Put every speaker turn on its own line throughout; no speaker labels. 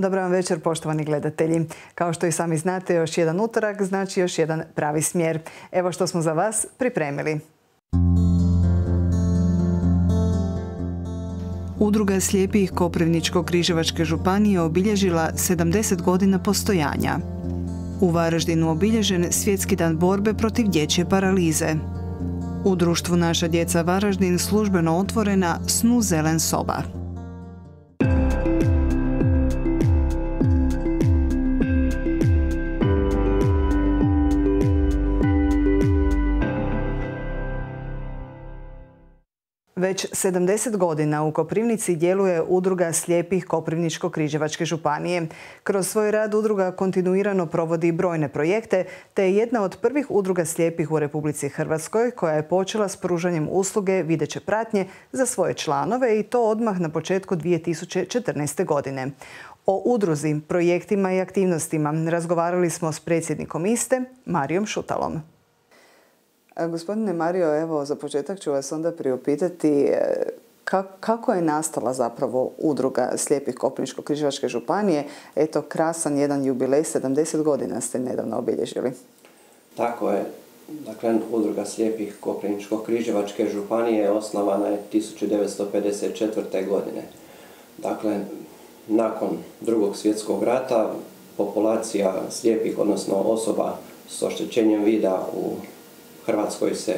Dobar vam večer, poštovani gledatelji. Kao što i sami znate, još jedan utorak znači još jedan pravi smjer. Evo što smo za vas pripremili. Udruga slijepih Koprivničko-križevačke županije obilježila 70 godina postojanja. U Varaždinu obilježen Svjetski dan borbe protiv dječje paralize. U društvu Naša djeca Varaždin službeno otvorena Snu zelen soba. Već 70 godina u Koprivnici djeluje Udruga slijepih Koprivničko-križevačke županije. Kroz svoj rad udruga kontinuirano provodi brojne projekte, te je jedna od prvih udruga slijepih u Republici Hrvatskoj koja je počela s pružanjem usluge videće pratnje za svoje članove i to odmah na početku 2014. godine. O udruzi, projektima i aktivnostima razgovarali smo s predsjednikom iste, Marijom Šutalom. Gospodine Mario, evo za početak ću vas onda priupitati kako je nastala zapravo udruga slijepih Koprivničko-križevačke županije. Eto, krasan jedan jubilej, 70 godina ste nedavno obilježili.
Tako je. Dakle, udruga slijepih Koprivničko-križevačke županije osnovana je 1954. godine. Dakle, nakon Drugog svjetskog rata populacija slijepih, odnosno osoba s oštećenjem vida u Hrvatskoj se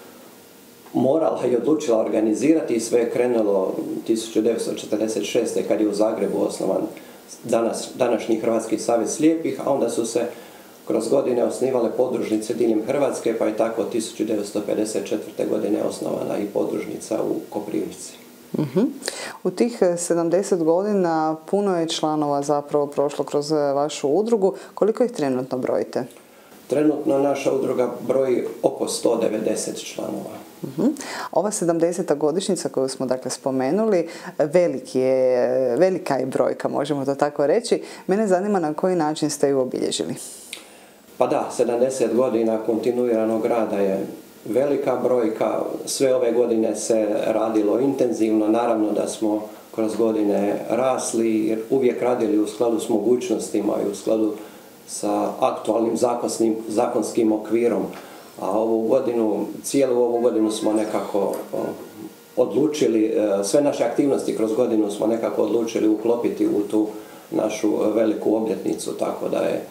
morala i odlučila organizirati i sve je krenulo 1946. kad je u Zagrebu osnovan današnji Hrvatski savez slijepih, a onda su se kroz godine osnivale podružnice diljem Hrvatske, pa je tako 1954. godine osnovana i podružnica u Koprivnici.
U tih 70 godina puno je članova zapravo prošlo kroz vašu udrugu. Koliko ih trenutno brojite?
Trenutno naša udruga broji oko 190 članova.
Ova 70. godišnjica koju smo dakle spomenuli, velika je brojka, možemo to tako reći. Mene zanima na koji način ste ju obilježili.
Pa da, 70 godina kontinuiranog rada je velika brojka. Sve ove godine se radilo intenzivno. Naravno da smo kroz godine rasli jer uvijek radili u skladu s mogućnostima i u skladu sa aktualnim zakonskim okvirom. A cijelu ovu godinu smo nekako odlučili, sve naše aktivnosti kroz godinu smo nekako odlučili uklopiti u tu našu veliku obljetnicu, tako da je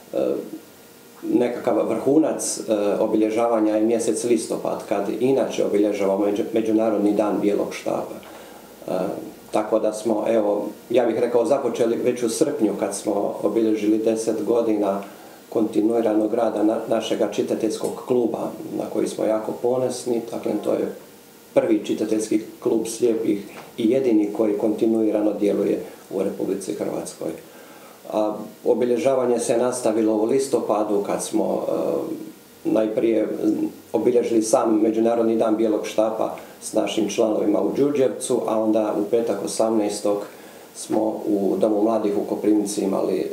nekakav vrhunac obilježavanja je mjesec listopad, kad inače obilježavamo Međunarodni dan bijelog štapa. Tako da smo, evo, ja bih rekao, započeli već u srpnju kad smo obilježili 10 godina kontinuiranog rada našega čitateljskog kluba na koji smo jako ponosni. Dakle, to je prvi čitateljski klub slijepih i jedini koji kontinuirano djeluje u Republici Hrvatskoj. A obilježavanje se nastavilo u listopadu kad smo najprije obilježili sam Međunarodni dan bijelog štapa s našim članovima u Đurđevcu, a onda u petak 18. smo u Domu mladih u Koprivnici imali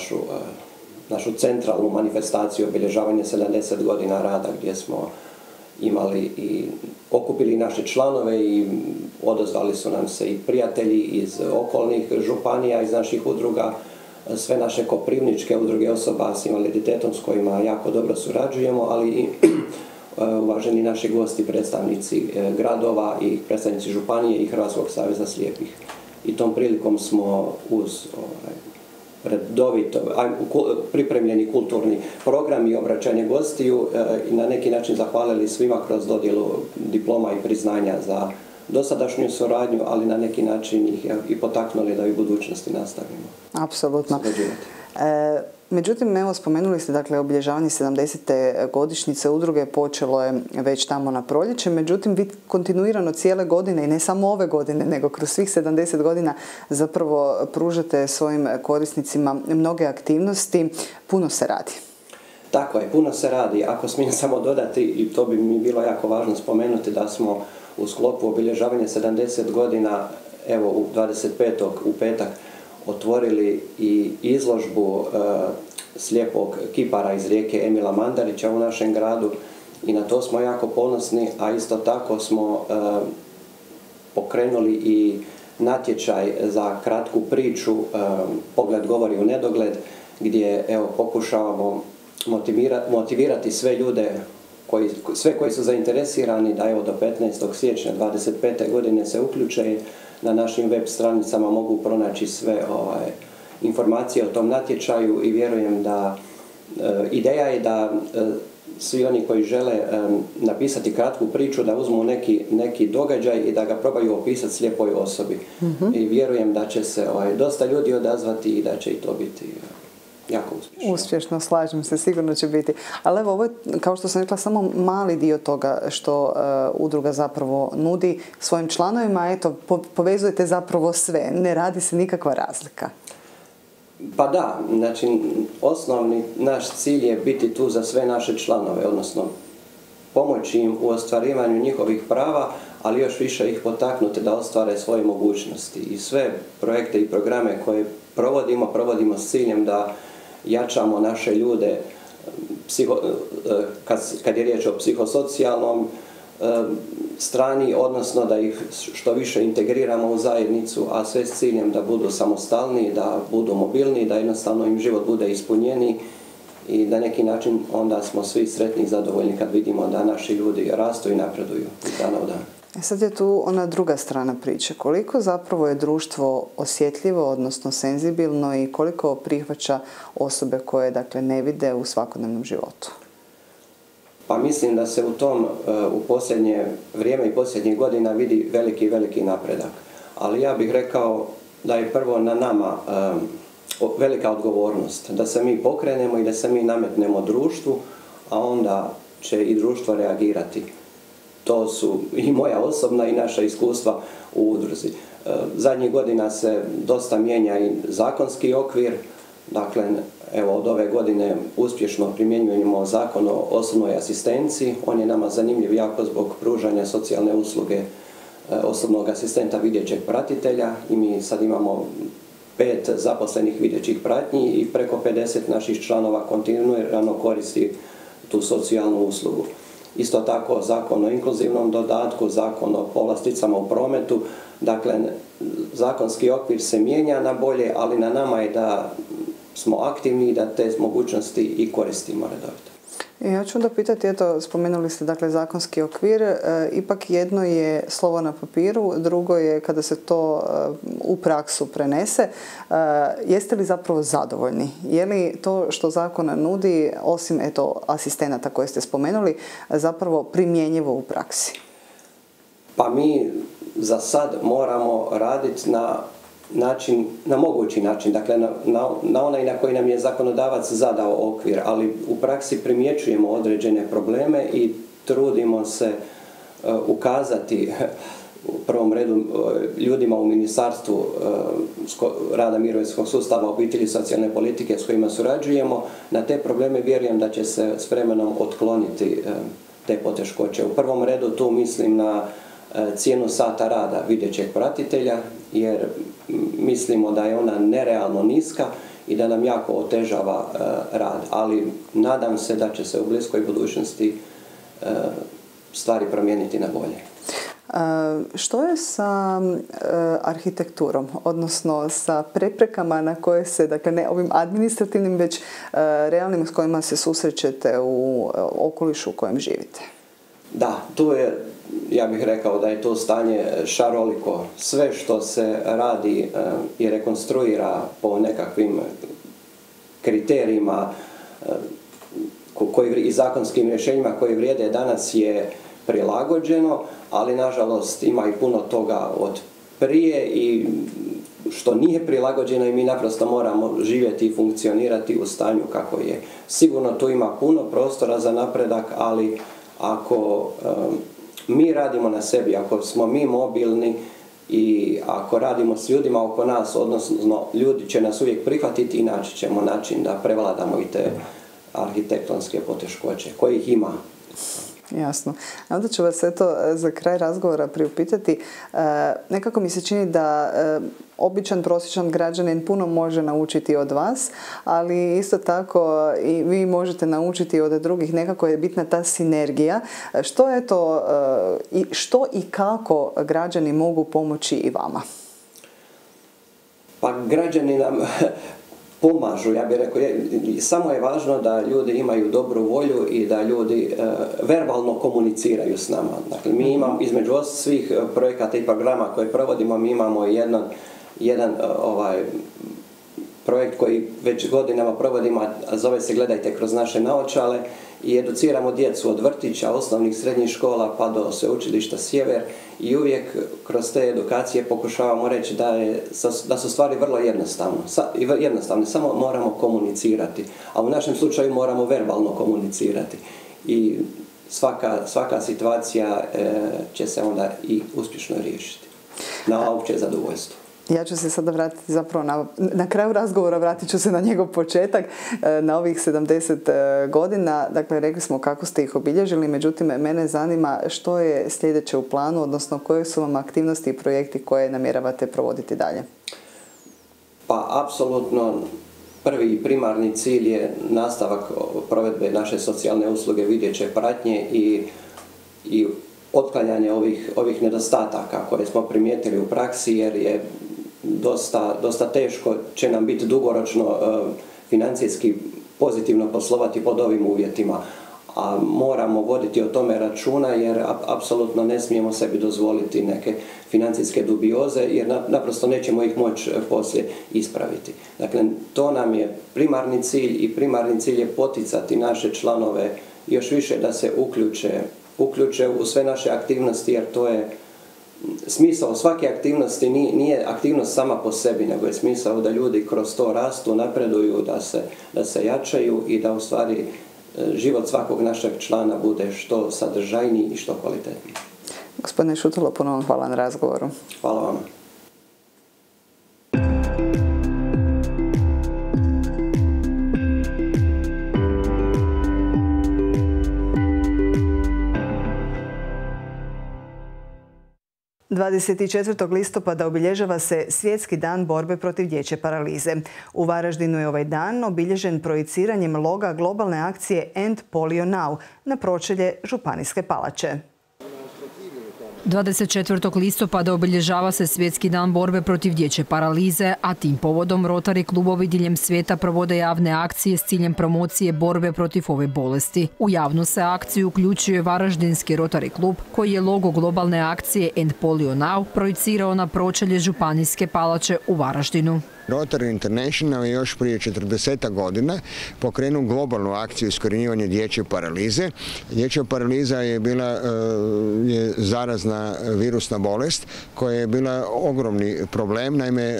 našu centralnu manifestaciju obilježavanje 70 godina rada gdje smo imali i okupili naše članove i odazvali su nam se i prijatelji iz okolnih županija, iz naših udruga, sve naše koprivničke udruge osoba s invaliditetom s kojima jako dobro surađujemo, ali i uvaženi naši gosti, predstavnici gradova i predstavnici županije i Hrvatskog saveza slijepih. I tom prilikom smo uz redovito pripremljeni kulturni program i obraćanje gostiju i na neki način zahvalili svima kroz dodjelu diploma i priznanja za dosadašnju suradnju, ali na neki način ih i potaknuli da i u budućnosti nastavimo.
Apsolutno. Međutim, evo, spomenuli ste dakle obilježavanje 70. godišnjice udruge, počelo je već tamo na proljeće, međutim vi kontinuirano cijele godine i ne samo ove godine, nego kroz svih 70 godina zapravo pružate svojim korisnicima mnoge aktivnosti, puno se radi.
Tako je, puno se radi. Ako smijem samo dodati, i to bi mi bilo jako važno spomenuti, da smo u sklopu obilježavanja 70 godina, evo u 25. u petak, otvorili i izložbu slijepog kipara iz Rijeke Emila Mandarića u našem gradu i na to smo jako ponosni, a isto tako smo pokrenuli i natječaj za kratku priču Pogled govori u nedogled, gdje evo, pokušavamo motivirati sve ljude, koji su zainteresirani da evo do 15. siječnja 2025. godine se uključe. Na našim web stranicama mogu pronaći sve informacije o tom natječaju i vjerujem da ideja je da svi oni koji žele napisati kratku priču da uzmu neki događaj i da ga probaju opisati slijepoj osobi. I vjerujem da će se dosta ljudi odazvati i da će i to biti jako uspješno.
Uspješno, slažem se, sigurno će biti. Ali evo, ovo je, kao što sam rekla, samo mali dio toga što udruga zapravo nudi svojim članovima. Eto, povezujete zapravo sve, ne radi se nikakva razlika.
Pa da, znači osnovni naš cilj je biti tu za sve naše članove, odnosno pomoći im u ostvarivanju njihovih prava, ali još više ih potaknuti da ostvare svoje mogućnosti. I sve projekte i programe koje provodimo s ciljem da jačamo naše ljude kad je riječ o psihosocijalnom strani, odnosno da ih što više integriramo u zajednicu, a sve s ciljem da budu samostalni, da budu mobilni, da jednostavno im život bude ispunjeniji i na neki način onda smo svi sretni i zadovoljni kad vidimo da naši ljudi rastu i napreduju iz dana u dan.
Sad je tu ona druga strana priče. Koliko zapravo je društvo osjetljivo, odnosno senzibilno i koliko prihvaća osobe koje ne vide u svakodnevnom životu?
Pa mislim da se u posljednje vrijeme i posljednjih godina vidi veliki napredak. Ali ja bih rekao da je prvo na nama velika odgovornost. Da se mi pokrenemo i da se mi nametnemo društvu, a onda će i društvo reagirati. To su i moja osobna i naša iskustva u udruzi. Zadnjih godina se dosta mijenja i zakonski okvir. Dakle, evo od ove godine uspješno primjenjujemo zakon o osobnoj asistenciji. On je nama zanimljiv jako zbog pružanja socijalne usluge osobnog asistenta videćeg pratitelja i mi sad imamo 5 zaposlenih videćih pratnji i preko 50 naših članova kontinuirano koristi tu socijalnu uslugu. Isto tako zakon o inkluzivnom dodatku, zakon o povlasticama u prometu. Dakle, zakonski okvir se mijenja na bolje, ali na nama je da smo aktivni i da te mogućnosti i koristimo redovito.
Ja ću onda pitati, eto, spomenuli ste zakonski okvir, ipak jedno je slovo na papiru, drugo je kada se to u praksu prenese. Jeste li zapravo zadovoljni? Je li to što zakon nudi, osim asistenata koje ste spomenuli, zapravo primjenjivo u praksi?
Pa mi za sad moramo raditi na mogući način, dakle na onaj na koji nam je zakonodavac zadao okvir, ali u praksi primjećujemo određene probleme i trudimo se ukazati u prvom redu ljudima u Ministarstvu rada, mirovinskog sustava, obitelji i socijalne politike s kojima surađujemo. Na te probleme vjerujem da će se s vremenom otkloniti te poteškoće. U prvom redu tu mislim na cijenu sata rada videćeg pratitelja, jer mislimo da je ona nerealno niska i da nam jako otežava rad. Ali nadam se da će se u bliskoj budućnosti stvari promijeniti na bolje.
Što je sa arhitekturom, odnosno sa preprekama na koje se, dakle ne ovim administrativnim, već realnim s kojima se susrećete u okolišu u kojem živite?
Da, tu je, ja bih rekao da je to stanje šaroliko. Sve što se radi i rekonstruira po nekakvim kriterijima i zakonskim rješenjima koji vrijede danas je prilagođeno, ali nažalost ima i puno toga od prije i što nije prilagođeno i mi naprosto moramo živjeti i funkcionirati u stanju kako je. Sigurno tu ima puno prostora za napredak, ali ako mi radimo na sebi, ako smo mi mobilni i ako radimo s ljudima oko nas, odnosno ljudi će nas uvijek prihvatiti i naći ćemo način da prevladamo i te arhitektonske poteškoće kojih ima.
Jasno. Onda ću vas za kraj razgovora priupitati. Nekako mi se čini da običan, prosječan građanin puno može naučiti od vas, ali isto tako i vi možete naučiti od drugih. Nekako je bitna ta sinergija. Što i kako građani mogu pomoći i vama?
Pa građani nam pomažu, ja bih rekao. Samo je važno da ljudi imaju dobru volju i da ljudi verbalno komuniciraju s nama. Dakle, mi imamo, između svih projekata i programa koje provodimo, mi imamo jedan projekt koji već godinama provodimo, a zove se Gledajte kroz naše naočale, i educiramo djecu od vrtića, osnovnih, srednjih škola pa do sveučilišta Sjever, i uvijek kroz te edukacije pokušavamo reći da su stvari vrlo jednostavne, samo moramo komunicirati, a u našem slučaju moramo verbalno komunicirati i svaka situacija će se onda i uspješno riješiti na opće zadovoljstvo.
Ja ću se sada vratiti zapravo na kraju razgovora, vratit ću se na njegov početak, na ovih 70 godina. Dakle, rekli smo kako ste ih obilježili, međutim, mene zanima što je sljedeće u planu, odnosno koje su vam aktivnosti i projekti koje namjeravate provoditi dalje?
Pa, apsolutno, prvi i primarni cilj je nastavak provedbe naše socijalne usluge vidjeće pratnje i otklanjanje ovih nedostataka koje smo primijetili u praksi, jer je dosta teško će nam biti dugoročno financijski pozitivno poslovati pod ovim uvjetima. A moramo voditi o tome računa, jer apsolutno ne smijemo sebi dozvoliti neke financijske dubioze, jer naprosto nećemo ih moći poslije ispraviti. Dakle, to nam je primarni cilj i primarni cilj je poticati naše članove još više da se uključe u sve naše aktivnosti, jer to je smisao svake aktivnosti. Nije aktivnost sama po sebi, nego je smisao da ljudi kroz to rastu, napreduju, da se jačaju i da u stvari život svakog našeg člana bude što sadržajniji i što kvalitetniji.
Gospodine Šutalo, ponovno hvala na razgovoru.
Hvala vam.
– 24. listopada obilježava se Svjetski dan borbe protiv dječje paralize. U Varaždinu je ovaj dan obilježen projiciranjem loga globalne akcije End Polio Now na pročelje Županijske palače.
24. listopada obilježava se Svjetski dan borbe protiv dječje paralize, a tim povodom Rotary klubovi diljem svijeta provode javne akcije s ciljem promocije borbe protiv ove bolesti. U javnu se akciju uključuje Varaždinski Rotary klub, koji je logo globalne akcije End Polio Now projicirao na pročelje Županijske palače u Varaždinu.
Rotary International je još prije 40 godina pokrenuo globalnu akciju iskorjenjivanja dječje paralize. Dječja paraliza je bila zarazna virusna bolest koja je bila ogromni problem. Naime,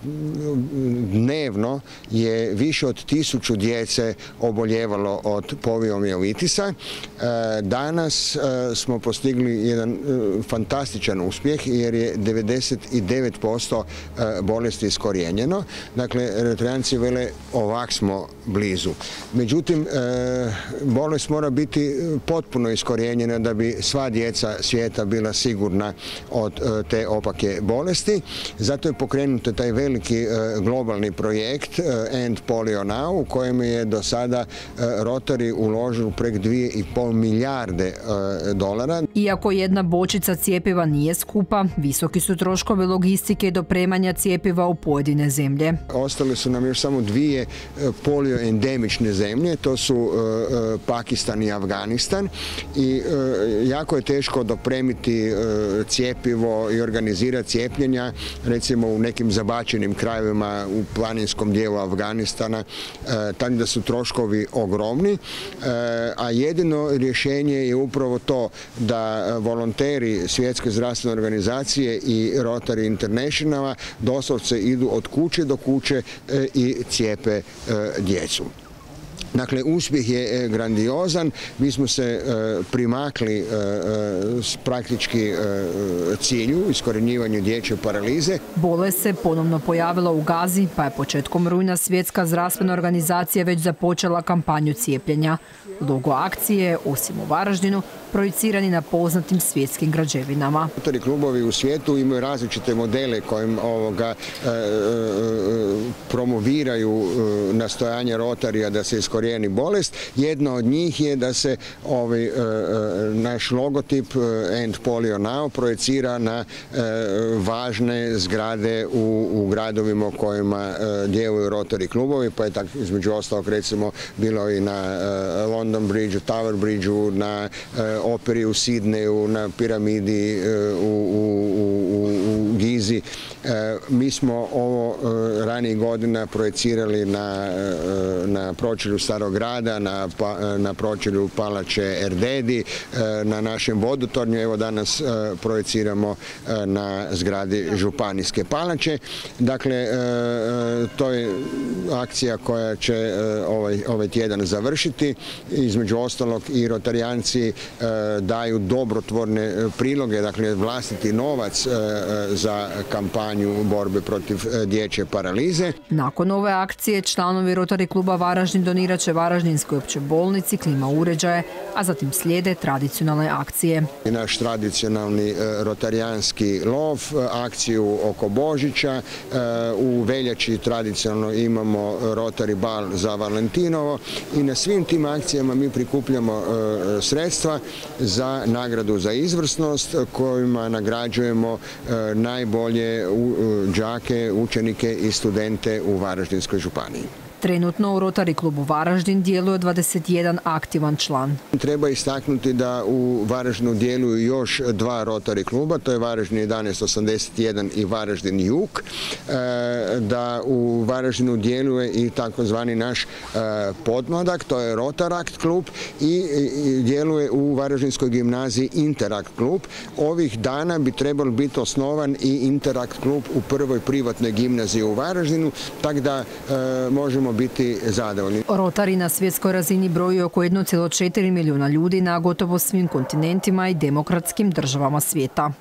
dnevno je više od 1000 djece oboljevalo od poliomijelitisa. Danas smo postigli jedan fantastičan uspjeh jer je 99% bolesti iskorijenjeno. Dakle, Rotaryanci vele ovak smo blizu. Međutim, bolest mora biti potpuno iskorijenjena da bi sva djeca svijeta bila sigurna od te opake bolesti. Zato je pokrenut taj veliki globalni projekt End Polio Now, u kojem je do sada Rotary uložio preko 2,5 milijarde dolara.
Iako jedna bočica cjepiva nije skupa, visoki su troškovi logistike i dopremanja cjepiva u pojedine zemlje.
Ostale su nam još samo 2 polioendemične zemlje, to su Pakistan i Afganistan, i jako je teško dopremiti cjepivo i organizirati cijepljenja, recimo u nekim zabačenim krajevima u planinskom dijelu Afganistana, tako da su troškovi ogromni, a jedino rješenje je upravo to da volonteri Svjetske zdravstvene organizacije i Rotary Internationala doslovce idu od kuće do kuće i cijepe djecu. Dakle, uspjeh je grandiozan. Mi smo se primakli praktički cilju, iskorjenjivanju dječje paralize.
Bolest se ponovno pojavila u Gazi, pa je početkom rujna Svjetska zdravstvena organizacija već započela kampanju cijepljenja. Logo akcije je, osim u Varaždinu, projicirani na poznatim svjetskim građevinama.
Rotary klubovi u svijetu imaju različite modele kojim promoviraju nastojanje Rotarija da se iskorijeni iskorijeni bolest. Jedna od njih je da se naš logotip End Polio Now projecira na važne zgrade u gradovima u kojima djeluju Rotary klubovi, pa je tako između ostalog recimo bilo i na London Bridgeu, Tower Bridgeu, na operi u Sidneju, na piramidi u Gizi. Mi smo ovo ranijih godina projecirali na pročelju Starog grada, na pročelju Palače Erdedi, na našem vodotornju. Evo danas projeciramo na zgradi Županijske palače. Dakle, to je akcija koja će ovaj tjedan završiti. Između ostalog i rotarijanci daju dobrotvorne priloge, dakle vlastiti novac za kampanju borbe protiv dječje paralize.
Nakon ove akcije članovi Rotary kluba Varaždin donirat će Varaždinskoj općoj bolnici klima uređaje, a zatim slijede tradicionalne akcije.
Naš tradicionalni rotarijanski lov, akciju oko Božića, u veljači tradicionalno imamo Rotary bal za Valentinovo i na svim tim akcijama mi prikupljamo sredstva za nagradu za izvrsnost kojima nagrađujemo najbolje đake, učenike i studente u Varaždinskoj županiji.
Trenutno u Rotary klubu Varaždin djeluje 21 aktivan član.
Treba istaknuti da u Varaždinu djeluju još dva Rotary kluba, to je Varaždin 1181 i Varaždin Jug, da u Varaždinu djeluje i takozvani naš podmladak, to je Rotarakt klub, i djeluje u Varaždinskoj gimnaziji Interakt klub. Ovih dana bi trebalo biti osnovan i Interakt klub u prvoj privatnoj gimnaziji u Varaždinu, tako da možemo biti zadovoljni.
Rotary na svjetskoj razini broji oko 1,4 milijuna ljudi na gotovo svim kontinentima i demokratskim državama svijeta.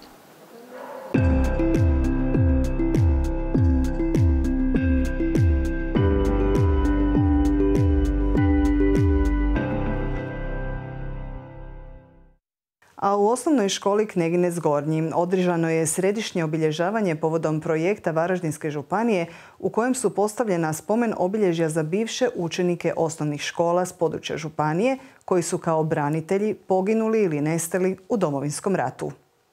A u osnovnoj školi Kneginec Gornji održano je središnje obilježavanje povodom projekta Varaždinske županije u kojem su postavljena spomen obilježja za bivše učenike osnovnih škola s područja županije koji su kao branitelji poginuli ili nestali u Domovinskom ratu.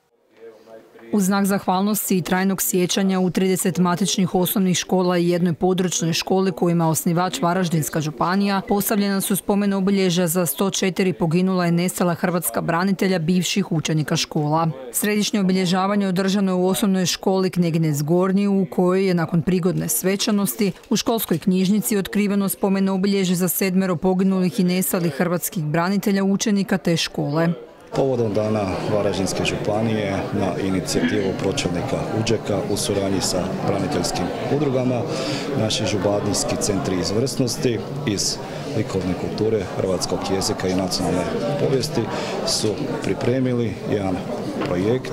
U znak zahvalnosti i trajnog sjećanja u 30 matičnih osnovnih škola i jednoj područnoj školi kojima je osnivač Varaždinska županija postavljena su spomen obilježja za 104 poginula i nestala hrvatska branitelja bivših učenika škola. Središnje obilježavanje održano je u osnovnoj školi Kneginec Gornji u kojoj je nakon prigodne svečanosti u školskoj knjižnici otkriveno spomen obilježje za 7 poginulih i nestalih hrvatskih branitelja učenika te škole.
Povodom dana Varaždinske županije na inicijativu pročelnika Uđeka u suradnji sa braniteljskim udrugama, naši županijski centri izvrsnosti iz likovne kulture, hrvatskog jezika i nacionalne povijesti su pripremili jedan projekt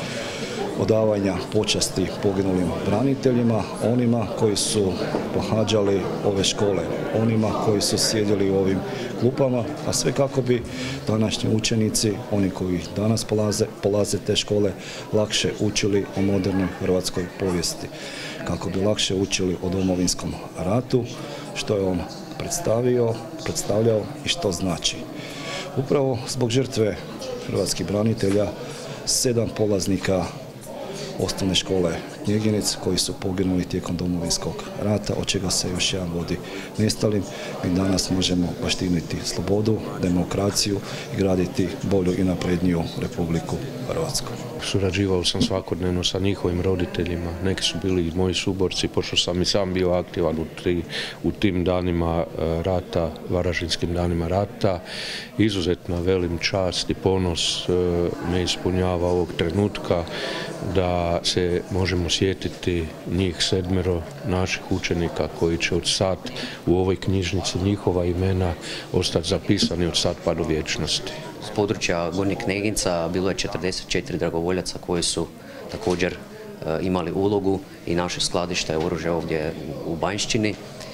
odavanja počasti poginulim braniteljima, onima koji su pohađali ove škole, onima koji su sjedili u ovim klupama, a sve kako bi današnji učenici, oni koji danas polaze te škole, lakše učili o modernoj hrvatskoj povijesti, kako bi lakše učili o Domovinskom ratu, što je on predstavljao i što znači. Upravo zbog žrtve hrvatskih branitelja 7 polaznika osnovne škole Kneginec koji su poginuli tijekom Domovinskog rata, od čega se još jedan vodi nestalim. Mi danas možemo baštiniti slobodu, demokraciju i graditi bolju i napredniju Republiku Hrvatsku.
Surađivao sam svakodnevno sa njihovim roditeljima, neki su bili moji suborci, pošto sam i sam bio aktivan u tim danima rata, Varaždinskim danima rata. Izuzetno velim čast i ponos me ispunjava ovog trenutka da se možemo sjetiti njih 7 naših učenika koji će od sad u ovoj knjižnici njihova imena ostati zapisani od sad pa do vječnosti.
S područja Gornjeg Kneginca bilo je 44 dragovoljaca koji su također imali ulogu i naše skladište je oružje ovdje u Banjšćini.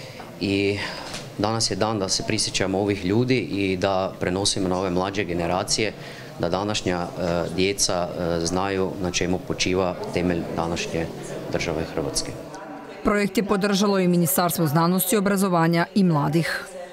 I danas je dan da se prisjećamo ovih ljudi i da prenosimo na ove mlađe generacije, da današnja djeca znaju na čemu počiva temelj današnje države Hrvatske.
Projekt je podržalo i Ministarstvo znanosti, obrazovanja i mladih.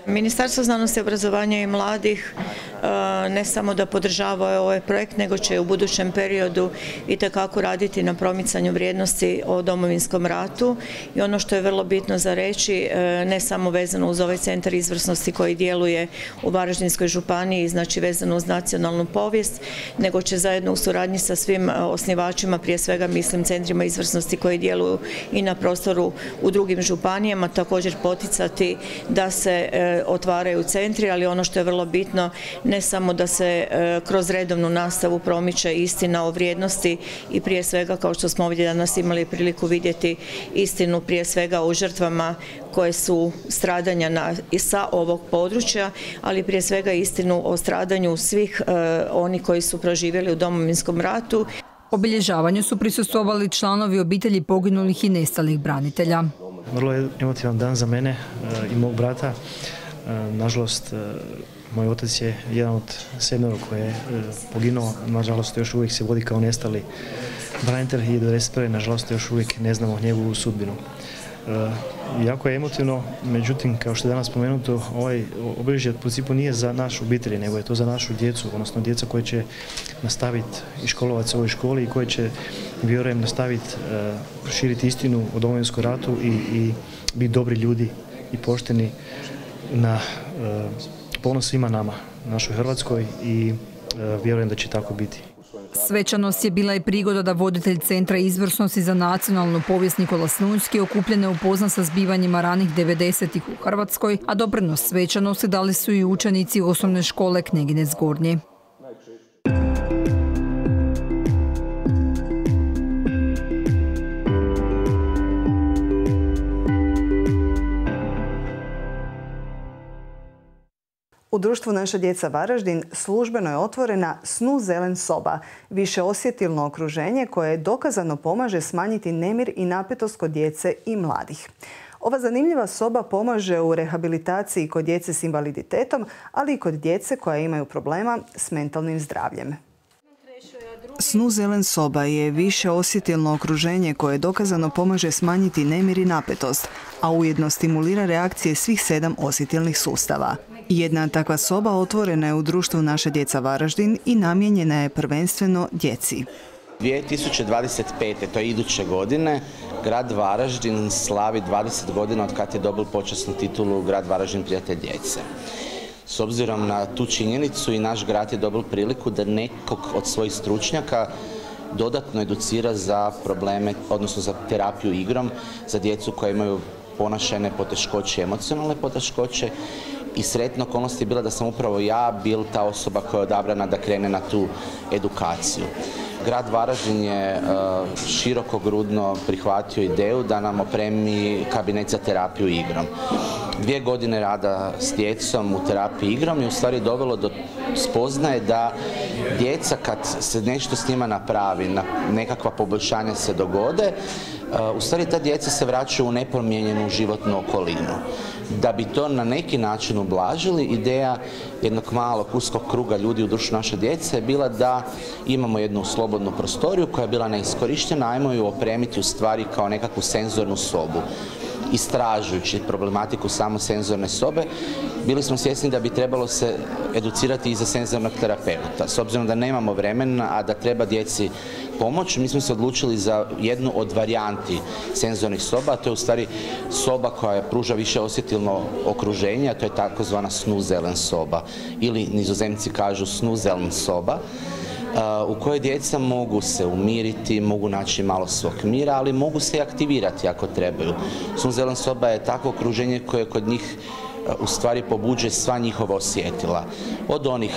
Ministarstvo znanosti, obrazovanja i mladih ne samo da podržava ovaj projekt, nego će u budućem periodu itekako raditi na promicanju vrijednosti o Domovinskom ratu. I ono što je vrlo bitno za reći, ne samo vezano uz ovaj centar izvrsnosti koji djeluje u Varaždinskoj županiji, znači vezano uz nacionalnu povijest, nego će zajedno u suradnji sa svim osnivačima, prije svega mislim centrima izvrsnosti koji djeluju i na prostoru u drugim županijama, također poticati da se otvaraju centri, ali ono što je vrlo bitno, ne samo da se kroz redovnu nastavu promiče istina o vrijednosti i prije svega, kao što smo ovdje danas imali priliku vidjeti, istinu prije svega o žrtvama koje su stradanja sa ovog područja, ali prije svega istinu o stradanju svih oni koji su proživjeli u Domovinskom ratu.
Obilježavanju su prisustvovali članovi obitelji poginulih i nestalih branitelja.
Vrlo je emotivan dan za mene i mog brata. Nažalost, moj otac je jedan od 7 koji je poginuo, nažalost još uvijek se vodi kao nestali branitelj i 1991. nažalost još uvijek ne znamo njegovu sudbinu. Jako je emotivno, međutim, kao što je danas spomenuto, ovaj obilježje u principu nije za našu obitelj, nego je to za našu djecu, odnosno djeca koje će nastaviti i školovati se u ovoj školi i koje će, vjerujem, nastaviti širiti istinu o Domovinskom ratu i biti dobri ljudi i pošteni na ponos svima nama, našoj Hrvatskoj, i vjerujem da će tako biti.
Svečanost je bila i prigoda da voditelj Centra izvrsnosti za nacionalnu povijest Nikola Snunjski okupljene upozna sa zbivanjima ranih 90-ih u Hrvatskoj, a doprinos svečanosti dali su i učenici osnovne škole Kneginec Gornji.
U društvu Naša djeca Varaždin službeno je otvorena Snu zelen soba, više osjetilno okruženje koje dokazano pomaže smanjiti nemir i napetost kod djece i mladih. Ova zanimljiva soba pomaže u rehabilitaciji kod djece s invaliditetom, ali i kod djece koja imaju problema s mentalnim zdravljem. Snu zelen soba je više osjetilno okruženje koje dokazano pomaže smanjiti nemir i napetost, a ujedno stimulira reakcije svih 7 osjetilnih sustava. Jedna takva soba otvorena je u društvu Naša djeca Varaždin i namijenjena je prvenstveno djeci.
2025. to je iduće godine, grad Varaždin slavi 20 godina od kad je dobil počasnu titulu Grad Varaždin prijatelj djece. S obzirom na tu činjenicu i naš grad je dobil priliku da nekog od svojih stručnjaka dodatno educira za probleme, odnosno za terapiju igrom, za djecu koja imaju ponašajne poteškoće, emocionalne poteškoće, i sretna okolnost je bila da sam upravo ja bil ta osoba koja je odabrana da krene na tu edukaciju. Grad Varaždin je širokogrudno prihvatio ideju da nam opremi kabinet za terapiju igrom. 2 godine rada s djecom u terapiji igrom je u stvari dovelo do spoznaje da djeca, kad se nešto s njima napravi, nekakva poboljšanja se dogode, u stvari ta djeca se vraćaju u nepromijenjenu životnu okolinu. Da bi to na neki način ublažili, ideja jednog malog uskog kruga ljudi u društvu Naše djece je bila da imamo jednu slobodnu prostoriju koja je bila neiskorištena, ajmo ju opremiti u stvari kao nekakvu senzornu sobu. Istražujući problematiku samo senzorne sobe, bili smo svjesni da bi trebalo se educirati i za senzornog terapeuta. S obzirom da nemamo vremena, a da treba djeci pomoć, mi smo se odlučili za jednu od varijanti senzornih soba, a to je u stvari soba koja pruža više osjetilno okruženje, a to je takozvana Snu zelen soba, ili Nizozemci kažu Snu zelen soba, u kojoj djeca mogu se umiriti, mogu naći malo svog mira, ali mogu se i aktivirati ako trebaju. Snu zelen soba je takvo okruženje koje kod njih u stvari pobuđuje sva njihova osjetila. Od onih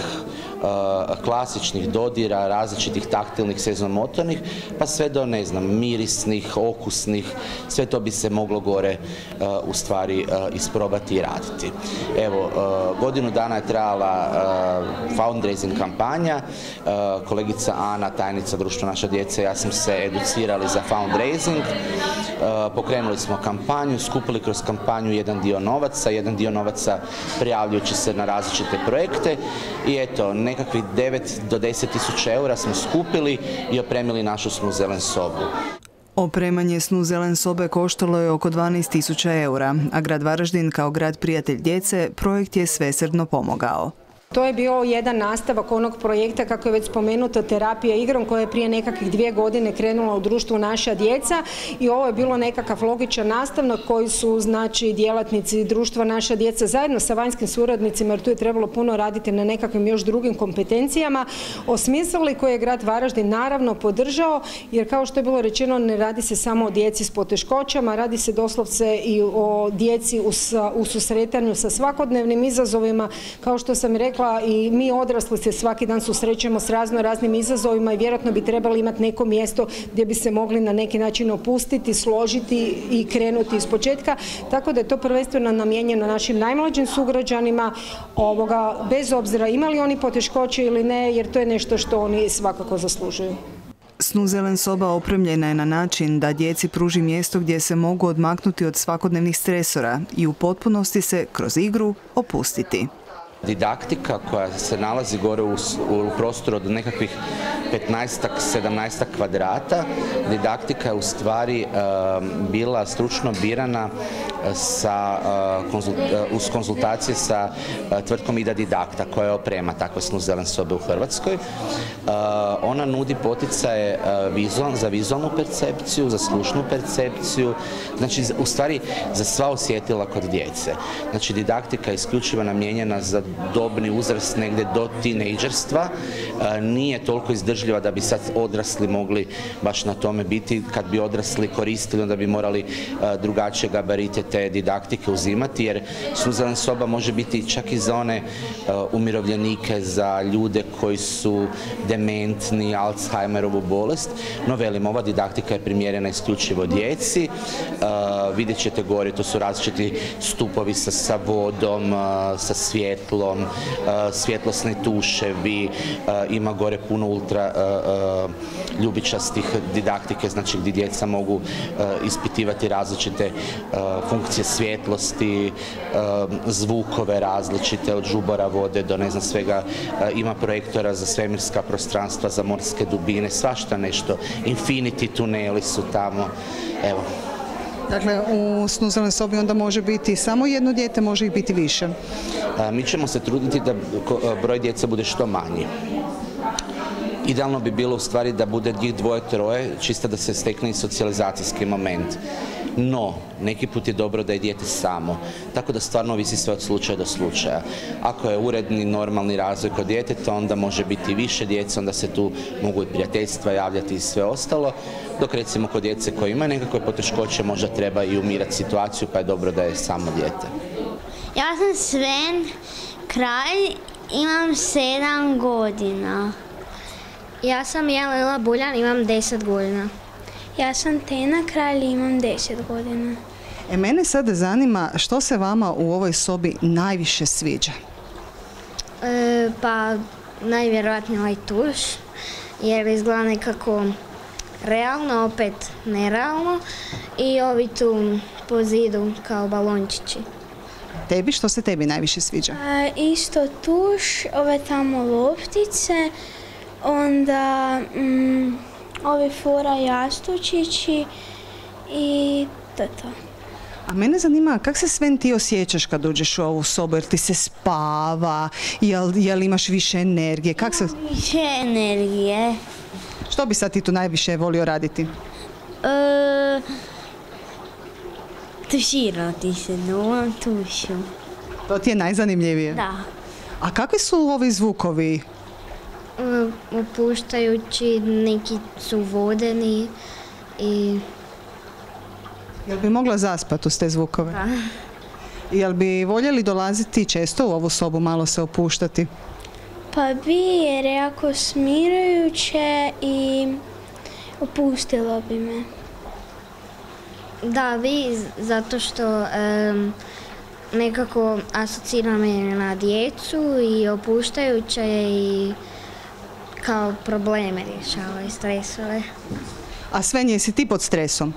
klasičnih dodira, različitih taktilnih, senzormotornih, pa sve do, ne znam, mirisnih, okusnih, sve to bi se moglo gore u stvari isprobati i raditi. Evo, godinu dana je trajala fundraising kampanja, kolegica Ana, tajnica društva Naša djeca, ja sam se educirali za fundraising, pokrenuli smo kampanju, skupili kroz kampanju jedan dio novaca prijavljujući se na različite projekte i eto, nekakvih 9 do 10 tisuća eura smo skupili i opremili našu Snu zelen sobu.
Opremanje snuzelen sobe koštalo je oko 12.000 eura, a grad Varaždin kao grad prijatelj djece projekt je svesrdno pomogao.
To je bio jedan nastavak onog projekta, kako je već spomenuto, terapija igrom, koja je prije nekakvih 2 godine krenula u društvu Naša djeca, i ovo je bilo nekakav logičan nastavak koji su, znači, djelatnici društva Naša djeca zajedno sa vanjskim suradnicima, jer tu je trebalo puno raditi na nekakvim još drugim kompetencijama, osmislili, koje je grad Varaždin naravno podržao, jer kao što je bilo rečeno, ne radi se samo o djeci s poteškoćama, radi se doslovce i o djeci u susretanju sa svakodnevnim izazovima. Kao što sam rekla, i mi odrasli se svaki dan susrećemo s raznim izazovima i vjerojatno bi trebali imati neko mjesto gdje bi se mogli na neki način opustiti, složiti i krenuti iz početka. Tako da je to prvenstveno namijenjeno našim najmlađim sugrađanima, bez obzira imali oni poteškoće ili ne, jer to je nešto što oni svakako zaslužuju.
Snuzelen soba opremljena je na način da djeci pruži mjesto gdje se mogu odmaknuti od svakodnevnih stresora i u potpunosti se kroz igru opustiti.
Didaktika koja se nalazi gore u prostoru od nekakvih 15-17 kvadrata, didaktika je u stvari bila stručno birana uz konzultacije sa tvrtkom Ida Didakta, koja oprema takve snuzelen sobe u Hrvatskoj. Ona nudi poticaje za vizualnu percepciju, za slušnu percepciju, znači u stvari za sva osjetila kod djece. Znači didaktika je isključivo namijenjena za dobni uzrast negdje do tinejdžerstva, nije toliko izdržljiva da bi sad odrasli mogli baš na tome biti. Kad bi odrasli koristili, onda bi morali drugačije gabarite te didaktike uzimati, jer snuzelen soba može biti čak i za one umirovljenike, za ljude koji su dementni, Alzheimerovu bolest, no velim, ova didaktika je primjerena isključivo djeci. Vidjet ćete gore, to su različiti stupovi sa vodom, sa svjetlom, svjetlosne tuševi, ima gore puno ultra ljubičastih didaktike, znači gdje djeca mogu ispitivati različite funkcije svjetlosti, zvukove različite, od žubora vode do ne znam svega, ima projektora za svemirska prostranstva, za morske dubine, svašta nešto, infinity tuneli su tamo, evo.
Dakle, u snuzelenoj sobi onda može biti samo jedno dijete, može ih biti više?
Mi ćemo se truditi da broj djece bude što manji. Idealno bi bilo u stvari da bude njih 2-3, čisto da se stekne i socijalizacijski moment. No, neki put je dobro da je dijete samo, tako da stvarno ovisi sve od slučaja do slučaja. Ako je uredni, normalni razvoj kod djeteta, onda može biti više djece, onda se tu mogu i prijateljstva javljati i sve ostalo, dok recimo kod djece koji imaju nekakve poteškoće možda treba i umirati situaciju, pa je dobro da je samo dijete.
Ja sam Sven Kralj, imam 7 godina.
Ja sam Jelena Buljan, imam 10 godina.
Ja sam Tena Kralj, imam 10 godina.
Mene sada zanima što se vama u ovoj sobi najviše sviđa?
Pa najvjerojatnije ovaj tuš, jer izgleda nekako realno, opet nerealno, i ovi tu po zidu kao balončići.
Tebi, što se tebi najviše sviđa?
Isto tuš, ove tamo loptice, onda ove fora jastučići i to.
A mene zanima kako se Sven ti osjećaš kad uđeš u ovu sobu, jer ti se spava, jel imaš više energije?
Više energije.
Što bi sad ti tu najviše volio raditi?
Tuširati se, novom tušu.
To ti je najzanimljivije?
Da.
A kakvi su ovi zvukovi?
Opuštajući, neki su vodeni i...
Jel bi mogla zaspati uz te zvukove?
Da.
Jel bi voljeli dolaziti često u ovu sobu, malo se opuštati?
Pa bi, jer je jako smirujuće i opustilo bi me.
Da, vi, zato što nekako asocira me na djecu i opuštajuće je i kao probleme rješava i stresove.
A Sven, jesi ti pod stresom?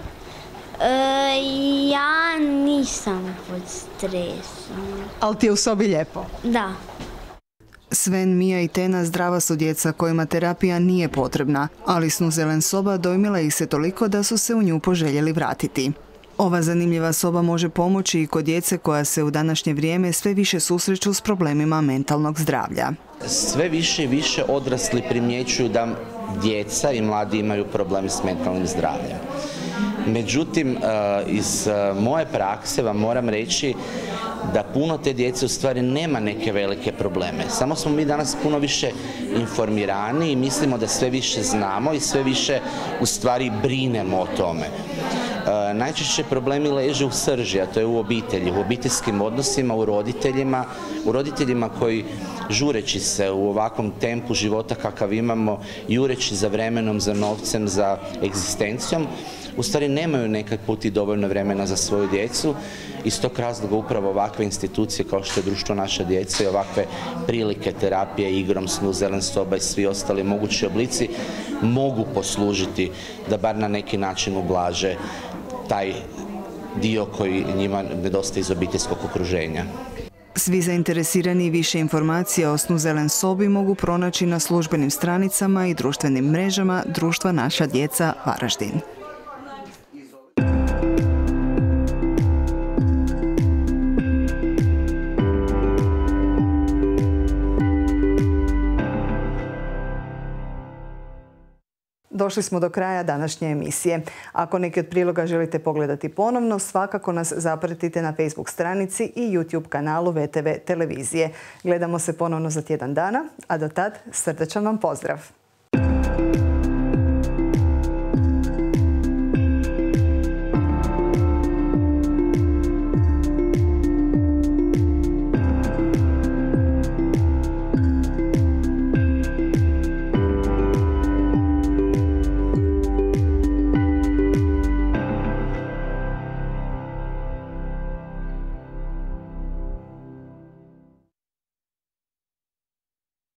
Ja nisam pod stresom.
Ali ti je u sobi lijepo?
Da.
Sven, Mija i Tena zdrava su djeca kojima terapija nije potrebna, ali Snuzelen soba dojmila ih se toliko da su se u nju poželjeli vratiti. Ova zanimljiva soba može pomoći i kod djece koja se u današnje vrijeme sve više susreću s problemima mentalnog zdravlja.
Sve više i više odrasli primjećuju da djeca i mladi imaju problemi s mentalnim zdravljem. Međutim, iz moje prakse vam moram reći da puno te djece u stvari nema neke velike probleme. Samo smo mi danas puno više informirani i mislimo da sve više znamo i sve više u stvari brinemo o tome. Najčešće problemi leže u srži, a to je u obitelji, u obiteljskim odnosima, u roditeljima koji žureći se u ovakvom tempu života kakav imamo, jureći za vremenom, za novcem, za egzistencijom, u stvari nemaju nekad put i dovoljno vremena za svoju djecu. Iz tog razloga upravo ovakve institucije kao što je Društvo naša djeca i ovakve prilike terapije igrom, Snuzelen soba i svi ostali mogući oblici mogu poslužiti da bar na neki način ublaže taj dio koji njima nedostaje iz obiteljskog okruženja.
Svi zainteresirani više informacija o Snuzelen sobi mogu pronaći na službenim stranicama i društvenim mrežama Društva naša djeca Varaždin. Došli smo do kraja današnje emisije. Ako neki od priloga želite pogledati ponovno, svakako nas zapratite na Facebook stranici i YouTube kanalu VTV televizije. Gledamo se ponovno za tjedan dana, a do tad srdačan vam pozdrav!